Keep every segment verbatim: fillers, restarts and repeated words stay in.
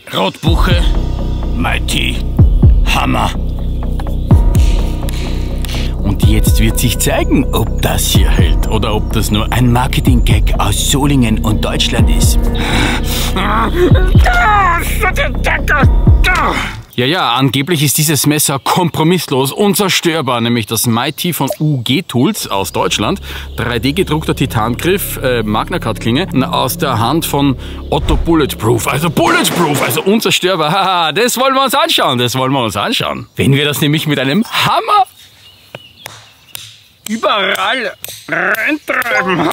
Rotbuche, Mighty, Hammer. Und jetzt wird sich zeigen, ob das hier hält oder ob das nur ein Marketing-Gag aus Solingen und Deutschland ist. Ja, ja, angeblich ist dieses Messer kompromisslos, unzerstörbar, nämlich das Mighty von U G Tools aus Deutschland. drei D gedruckter Titangriff, äh, Magna-Cut-Klinge, aus der Hand von Otto Bulletproof. Also Bulletproof, also unzerstörbar. Haha, das wollen wir uns anschauen, das wollen wir uns anschauen. Wenn wir das nämlich mit einem Hammer überall reintreiben.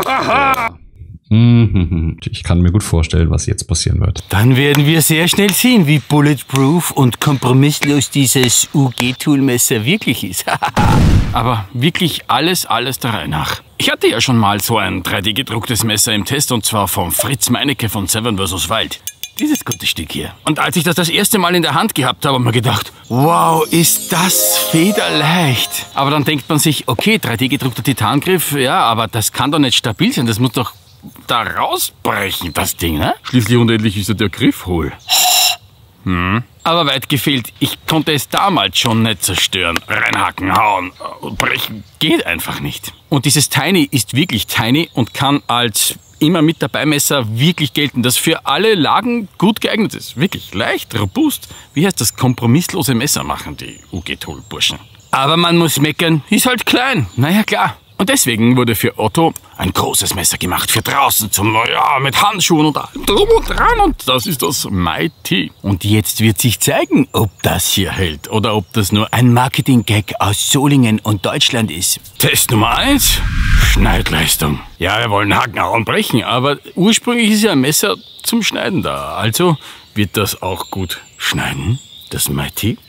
Ich kann mir gut vorstellen, was jetzt passieren wird. Dann werden wir sehr schnell sehen, wie bulletproof und kompromisslos dieses U G-Tool-Messer wirklich ist. Aber wirklich alles, alles der Reihe nach. Ich hatte ja schon mal so ein drei D gedrucktes Messer im Test und zwar vom Fritz Meinecke von Seven versus. Wild. Dieses gute Stück hier. Und als ich das das erste Mal in der Hand gehabt habe, habe ich mir gedacht, wow, ist das federleicht. Aber dann denkt man sich, okay, drei D gedruckter Titangriff, ja, aber das kann doch nicht stabil sein, das muss doch da rausbrechen, das Ding, ne? Schließlich und endlich ist ja der Griff hohl. Hm. Aber weit gefehlt, ich konnte es damals schon nicht zerstören. Reinhacken, hauen, brechen, geht einfach nicht. Und dieses Tiny ist wirklich tiny und kann als immer mit dabei Messer wirklich gelten, das für alle Lagen gut geeignet ist. Wirklich leicht, robust. Wie heißt das? Kompromisslose Messer machen die U G-Tool-Burschen. Aber man muss meckern, ist halt klein. Naja, klar. Und deswegen wurde für Otto ein großes Messer gemacht, für draußen, zum, ja, mit Handschuhen und allem drum und dran. Und das ist das Mighty. Und jetzt wird sich zeigen, ob das hier hält oder ob das nur ein Marketing-Gag aus Solingen und Deutschland ist. Test Nummer eins, Schneidleistung. Ja, wir wollen Haken, hauen, brechen, aber ursprünglich ist ja ein Messer zum Schneiden da. Also wird das auch gut schneiden, das Mighty.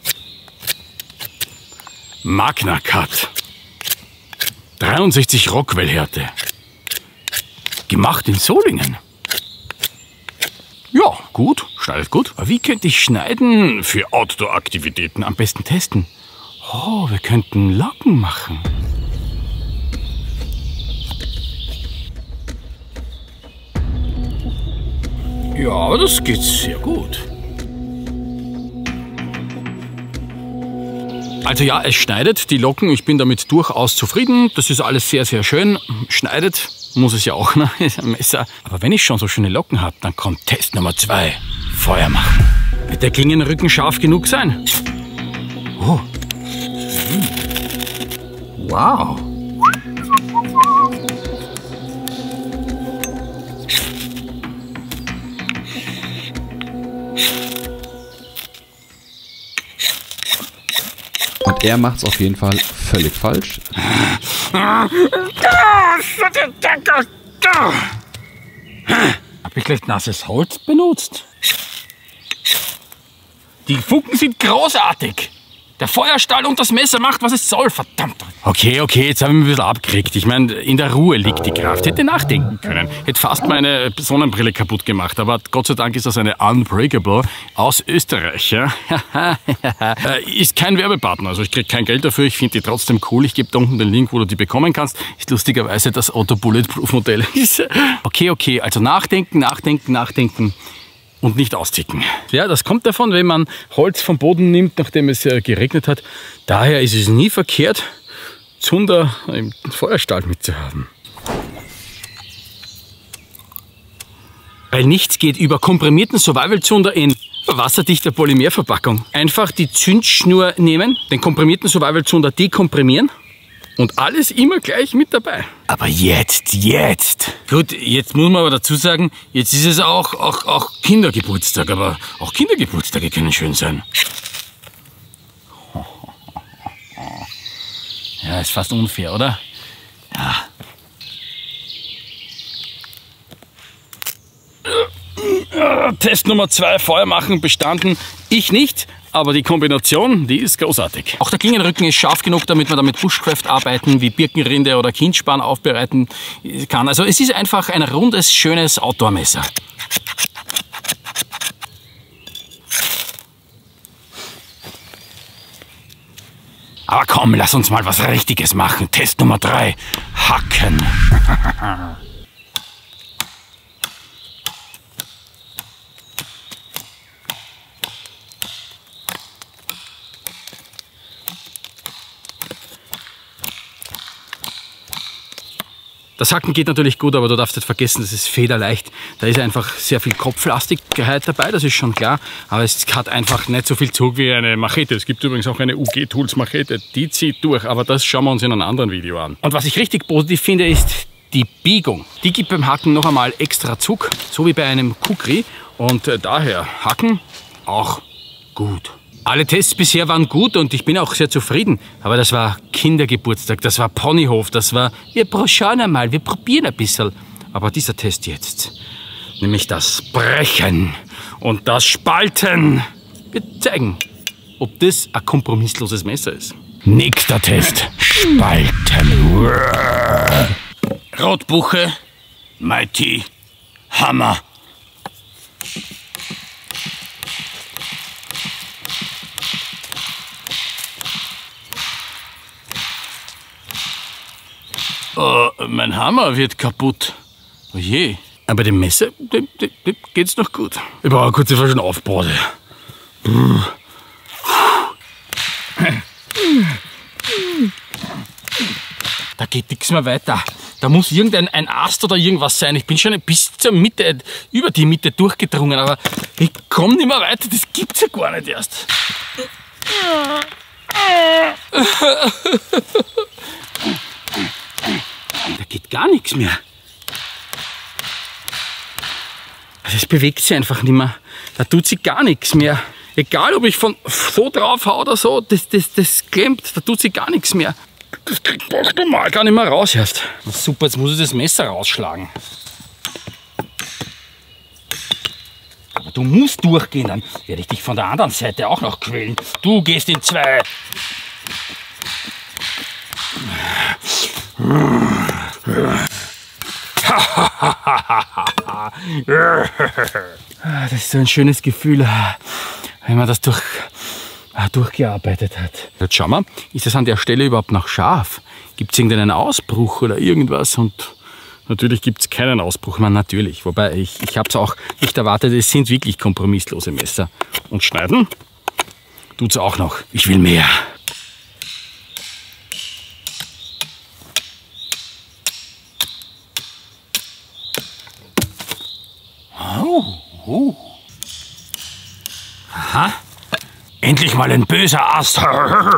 Magna-Cut. dreiundsechzig Rockwell-Härte. Gemacht in Solingen. Ja, gut, schneidet gut. Aber wie könnte ich schneiden für Outdoor-Aktivitäten? Am besten testen. Oh, wir könnten Locken machen. Ja, das geht sehr gut. Also ja, es schneidet die Locken, ich bin damit durchaus zufrieden. Das ist alles sehr, sehr schön. Schneidet, muss es ja auch, ne? Ein Messer. Aber wenn ich schon so schöne Locken habe, dann kommt Test Nummer zwei. Feuer machen. Wird der Klingenrücken scharf genug sein? Oh. Wow. Und er macht es auf jeden Fall völlig falsch. Hab ich gleich nasses Holz benutzt? Die Fugen sind großartig. Der Feuerstahl und das Messer macht, was es soll, verdammt. Okay, okay, jetzt habe ich mich ein bisschen abgeregt. Ich meine, in der Ruhe liegt die Kraft. Hätte nachdenken können. Hätte fast meine Sonnenbrille kaputt gemacht. Aber Gott sei Dank ist das eine Unbreakable aus Österreich. Ja? Ist kein Werbepartner, also ich kriege kein Geld dafür. Ich finde die trotzdem cool. Ich gebe da unten den Link, wo du die bekommen kannst. Ist lustigerweise das Otto Bulletproof Modell. Okay, okay, also nachdenken, nachdenken, nachdenken. Und nicht austicken. Ja, das kommt davon, wenn man Holz vom Boden nimmt, nachdem es äh, geregnet hat. Daher ist es nie verkehrt, Zunder im Feuerstahl mitzuhaben. Weil nichts geht über komprimierten Survival-Zunder in wasserdichter Polymerverpackung. Einfach die Zündschnur nehmen, den komprimierten Survival-Zunder dekomprimieren. Und alles immer gleich mit dabei. Aber jetzt, jetzt. Gut, jetzt muss man aber dazu sagen, jetzt ist es auch, auch, auch Kindergeburtstag. Aber auch Kindergeburtstage können schön sein. Ja, ist fast unfair, oder? Ja. Test Nummer zwei, Feuer machen, bestanden. Ich nicht. Aber die Kombination, die ist großartig. Auch der Klingenrücken ist scharf genug, damit man damit Bushcraft arbeiten, wie Birkenrinde oder Kindspan aufbereiten kann. Also es ist einfach ein rundes, schönes Outdoor-Messer. Aber komm, lass uns mal was Richtiges machen. Test Nummer drei. Hacken. Das Hacken geht natürlich gut, aber du darfst nicht vergessen, das ist federleicht. Da ist einfach sehr viel Kopflastigkeit dabei, das ist schon klar. Aber es hat einfach nicht so viel Zug wie eine Machete. Es gibt übrigens auch eine U G-Tools Machete, die zieht durch. Aber das schauen wir uns in einem anderen Video an. Und was ich richtig positiv finde, ist die Biegung. Die gibt beim Hacken noch einmal extra Zug, so wie bei einem Kukri. Und äh, daher Hacken auch gut. Alle Tests bisher waren gut und ich bin auch sehr zufrieden. Aber das war Kindergeburtstag, das war Ponyhof, das war, wir schauen einmal, wir probieren ein bisschen. Aber dieser Test jetzt, nämlich das Brechen und das Spalten, wird zeigen, ob das ein kompromissloses Messer ist. Nächster Test, Spalten. Rotbuche, Mighty, Hammer. Oh, mein Hammer wird kaputt. Oh je. Aber dem Messer, dem, dem, dem geht's noch gut. Ich brauche eine kurze Verschnaufpause. Da geht nichts mehr weiter. Da muss irgendein ein Ast oder irgendwas sein. Ich bin schon bis zur Mitte, über die Mitte durchgedrungen, aber ich komme nicht mehr weiter. Das gibt's ja gar nicht erst. Da geht gar nichts mehr. Es bewegt sich einfach nicht mehr. Da tut sich gar nichts mehr. Egal, ob ich von so drauf hau oder so, das, das, das klemmt, da tut sich gar nichts mehr. Das kriegt man auch normal gar nicht mehr raus erst. Super, jetzt muss ich das Messer rausschlagen. Aber du musst durchgehen, dann werde ich dich von der anderen Seite auch noch quälen. Du gehst in zwei. Das ist so ein schönes Gefühl, wenn man das durch, durchgearbeitet hat. Jetzt schauen wir, ist das an der Stelle überhaupt noch scharf? Gibt es irgendeinen Ausbruch oder irgendwas? Und natürlich gibt es keinen Ausbruch, man natürlich. Wobei ich, ich habe es auch nicht erwartet, es sind wirklich kompromisslose Messer. Und schneiden tut es auch noch. Ich will mehr. Oh, oh. Aha. Endlich mal ein böser Ast. Ah,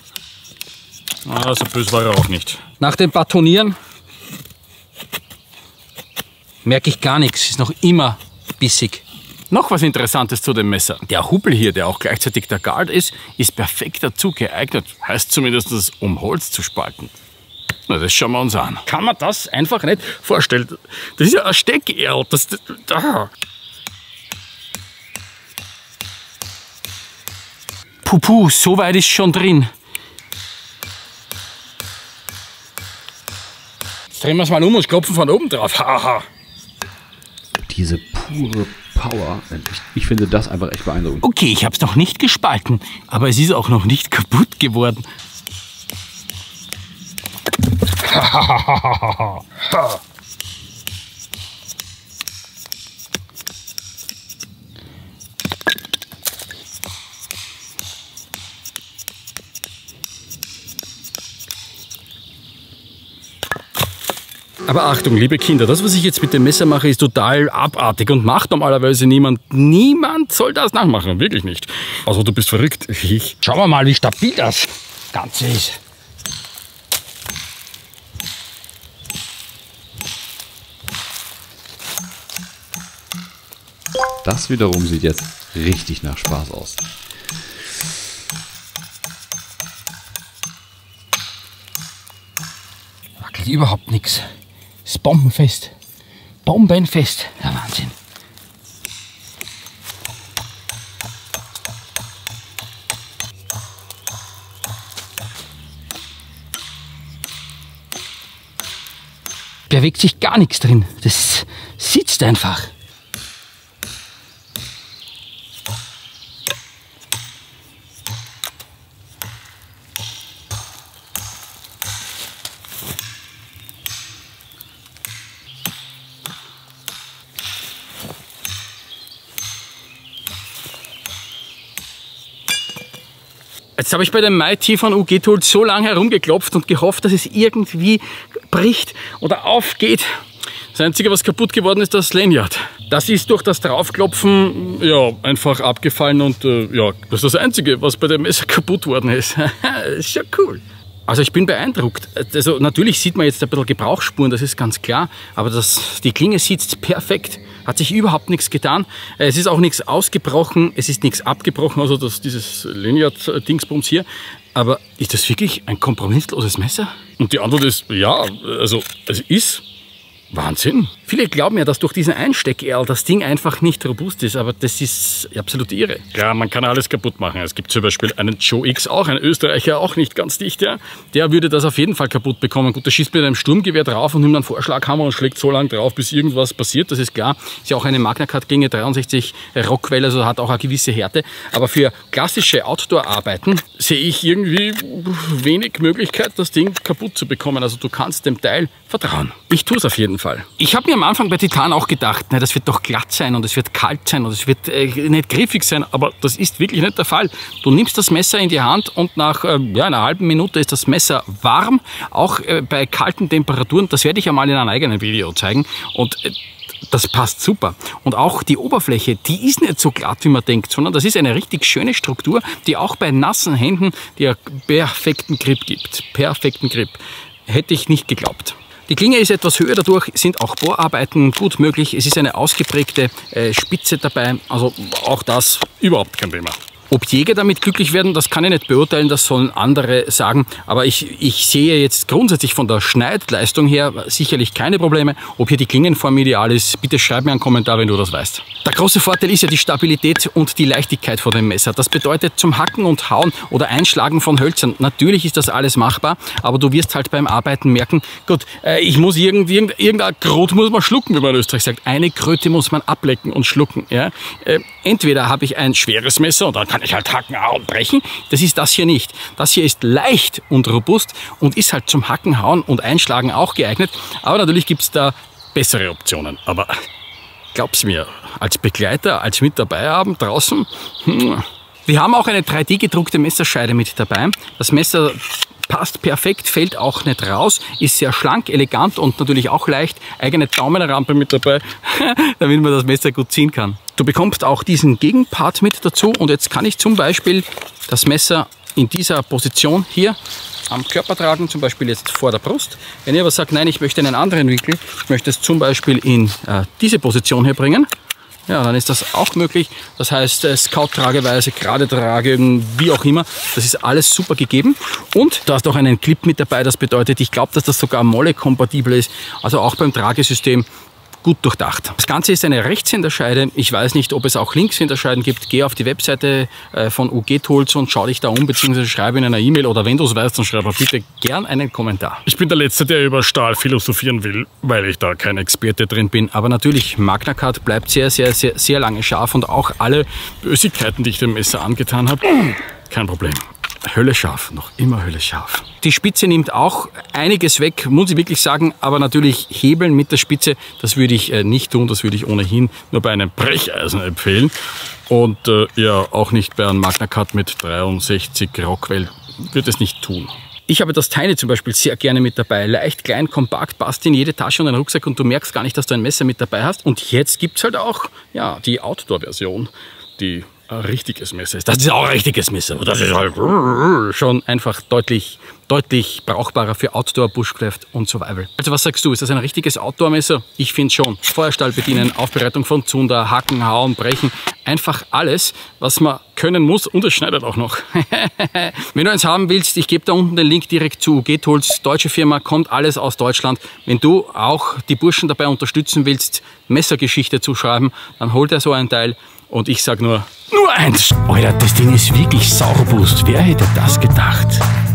so böse war er auch nicht. Nach dem Batonieren merke ich gar nichts. Ist noch immer bissig. Noch was Interessantes zu dem Messer. Der Hubbel hier, der auch gleichzeitig der Guard ist, ist perfekt dazu geeignet. Heißt zumindest, um Holz zu spalten. Na, das schauen wir uns an. Kann man das einfach nicht vorstellen? Das ist ja ein Steckerl. Das, das, da. Puh, so weit ist schon drin. Jetzt drehen wir es mal um und klopfen von oben drauf. Haha. Diese pure Power. Ich, ich finde das einfach echt beeindruckend. Okay, ich habe es noch nicht gespalten, aber es ist auch noch nicht kaputt geworden. Aber Achtung, liebe Kinder, das, was ich jetzt mit dem Messer mache, ist total abartig und macht normalerweise niemand. Niemand soll das nachmachen, wirklich nicht. Also du bist verrückt. Ich. Schauen wir mal, wie stabil das Ganze ist. Das wiederum sieht jetzt richtig nach Spaß aus. Wackelt überhaupt nichts. Ist bombenfest. Bombenfest. Der Wahnsinn. Bewegt sich gar nichts drin. Das sitzt einfach. Jetzt habe ich bei dem Mighty von U G Tools so lange herumgeklopft und gehofft, dass es irgendwie abbricht oder aufgeht. Das Einzige, was kaputt geworden ist, das Lanyard. Das ist durch das Draufklopfen ja, einfach abgefallen und äh, ja, das ist das Einzige, was bei dem Messer kaputt worden ist. Ist schon cool. Also ich bin beeindruckt. Also natürlich sieht man jetzt ein bisschen Gebrauchsspuren, das ist ganz klar, aber das, die Klinge sitzt perfekt, hat sich überhaupt nichts getan. Es ist auch nichts ausgebrochen, es ist nichts abgebrochen, also das, dieses Lanyard-Dingsbums hier. Aber ist das wirklich ein kompromissloses Messer? Und die Antwort ist ja, also es ist Wahnsinn. Viele glauben ja, dass durch diesen Einsteckerl das Ding einfach nicht robust ist, aber das ist absolut irre. Ja, man kann alles kaputt machen. Es gibt zum Beispiel einen Joe X, auch ein Österreicher, auch nicht ganz dicht, ja. Der würde das auf jeden Fall kaputt bekommen. Gut, der schießt mit einem Sturmgewehr drauf und nimmt einen Vorschlaghammer und schlägt so lange drauf, bis irgendwas passiert. Das ist klar. Ist ja auch eine Magna-Cut-Klinge dreiundsechzig Rockwell, also hat auch eine gewisse Härte. Aber für klassische Outdoor-Arbeiten sehe ich irgendwie wenig Möglichkeit, das Ding kaputt zu bekommen. Also du kannst dem Teil vertrauen. Ich tue es auf jeden Fall. Ich habe mir am Anfang bei Titan auch gedacht, na, das wird doch glatt sein und es wird kalt sein und es wird äh, nicht griffig sein, aber das ist wirklich nicht der Fall. Du nimmst das Messer in die Hand und nach äh, ja, einer halben Minute ist das Messer warm, auch äh, bei kalten Temperaturen. Das werde ich ja mal in einem eigenen Video zeigen und äh, das passt super. Und auch die Oberfläche, die ist nicht so glatt, wie man denkt, sondern das ist eine richtig schöne Struktur, die auch bei nassen Händen dir perfekten Grip gibt. Perfekten Grip. Hätte ich nicht geglaubt. Die Klinge ist etwas höher, dadurch sind auch Bohrarbeiten gut möglich. Es ist eine ausgeprägte äh, Spitze dabei, also auch das überhaupt kein Thema. Ob Jäger damit glücklich werden, das kann ich nicht beurteilen, das sollen andere sagen. Aber ich, ich sehe jetzt grundsätzlich von der Schneidleistung her sicherlich keine Probleme. Ob hier die Klingenform ideal ist, bitte schreib mir einen Kommentar, wenn du das weißt. Der große Vorteil ist ja die Stabilität und die Leichtigkeit von dem Messer. Das bedeutet zum Hacken und Hauen oder Einschlagen von Hölzern. Natürlich ist das alles machbar, aber du wirst halt beim Arbeiten merken, gut, äh, ich muss irgendwie, irgend, irgendein Krot muss man schlucken, wie man in Österreich sagt. Eine Kröte muss man ablecken und schlucken. Ja? Äh, entweder habe ich ein schweres Messer und dann kann ich halt hacken, hauen, brechen. Das ist das hier nicht. Das hier ist leicht und robust und ist halt zum Hacken, hauen und Einschlagen auch geeignet. Aber natürlich gibt es da bessere Optionen. Aber glaub's mir, als Begleiter, als mit dabei haben draußen, hm. Wir haben auch eine drei D gedruckte Messerscheide mit dabei. Das Messer passt perfekt, fällt auch nicht raus, ist sehr schlank, elegant und natürlich auch leicht. Eigene Daumenrampe mit dabei, damit man das Messer gut ziehen kann. Du bekommst auch diesen Gegenpart mit dazu und jetzt kann ich zum Beispiel das Messer in dieser Position hier am Körper tragen, zum Beispiel jetzt vor der Brust. Wenn ihr aber sagt, nein, ich möchte einen anderen Winkel, ich möchte es zum Beispiel in äh, diese Position hier bringen, ja, dann ist das auch möglich. Das heißt, äh, Scout-Trageweise, gerade Trage, wie auch immer, das ist alles super gegeben. Und da ist auch einen Clip mit dabei, das bedeutet, ich glaube, dass das sogar Molle-kompatibel ist, also auch beim Tragesystem gut durchdacht. Das Ganze ist eine Rechtshänderscheide. Ich weiß nicht, ob es auch Linkshänderscheiden gibt. Geh auf die Webseite von U G Tools und schau dich da um, beziehungsweise schreibe in einer E-Mail oder wenn du es weißt, dann schreibe bitte gern einen Kommentar. Ich bin der Letzte, der über Stahl philosophieren will, weil ich da kein Experte drin bin. Aber natürlich, Magna Cut bleibt sehr, sehr, sehr, sehr lange scharf und auch alle Bösigkeiten, die ich dem Messer angetan habe, kein Problem. Hölle scharf, noch immer Hölle scharf. Die Spitze nimmt auch einiges weg, muss ich wirklich sagen, aber natürlich hebeln mit der Spitze, das würde ich äh, nicht tun, das würde ich ohnehin nur bei einem Brecheisen empfehlen. Und äh, ja, auch nicht bei einem Magna Cut mit dreiundsechzig Rockwell, würde es nicht tun. Ich habe das Tiny zum Beispiel sehr gerne mit dabei. Leicht, klein, kompakt, passt in jede Tasche und einen Rucksack und du merkst gar nicht, dass du ein Messer mit dabei hast. Und jetzt gibt es halt auch ja, die Outdoor-Version, die ein richtiges Messer ist. Das ist auch ein richtiges Messer. Das ist halt schon einfach deutlich, deutlich brauchbarer für Outdoor, Bushcraft und Survival. Also was sagst du, ist das ein richtiges Outdoor-Messer? Ich finde schon. Feuerstahl bedienen, Aufbereitung von Zunder, Hacken, Hauen, Brechen. Einfach alles, was man können muss und es schneidet auch noch. Wenn du eins haben willst, ich gebe da unten den Link direkt zu U G Tools. Deutsche Firma, kommt alles aus Deutschland. Wenn du auch die Burschen dabei unterstützen willst, Messergeschichte zu schreiben, dann hol dir so ein Teil. Und ich sag nur, nur eins. Alter, das Ding ist wirklich saurobust. Wer hätte das gedacht?